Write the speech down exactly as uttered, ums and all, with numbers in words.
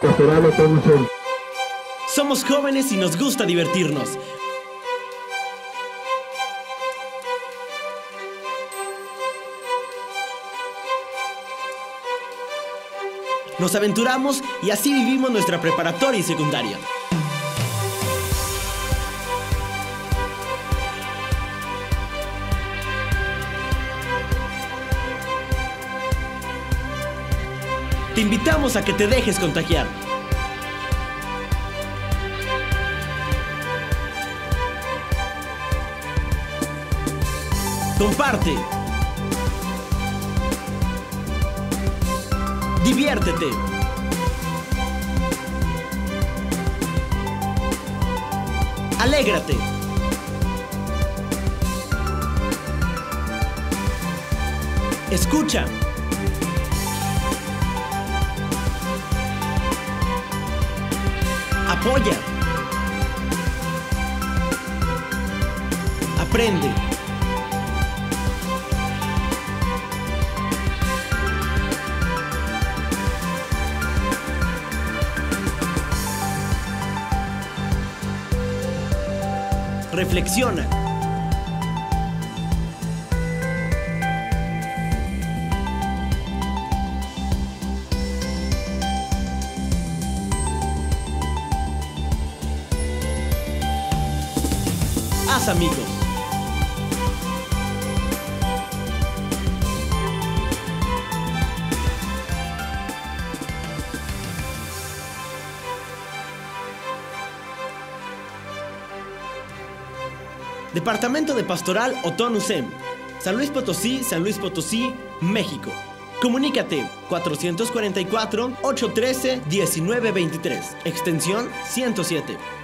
Pastoral Otoño Zen. Somos jóvenes y nos gusta divertirnos. Nos aventuramos y así vivimos nuestra preparatoria y secundaria. Te invitamos a que te dejes contagiar. Comparte. Diviértete. Alégrate. Escucha. Apoya. Aprende. Reflexiona. Haz amigos. Departamento de Pastoral Otoño Zen, San Luis Potosí, San Luis Potosí, México. Comunícate cuatrocientos cuarenta y cuatro, ochocientos trece, diecinueve veintitrés, extensión ciento siete.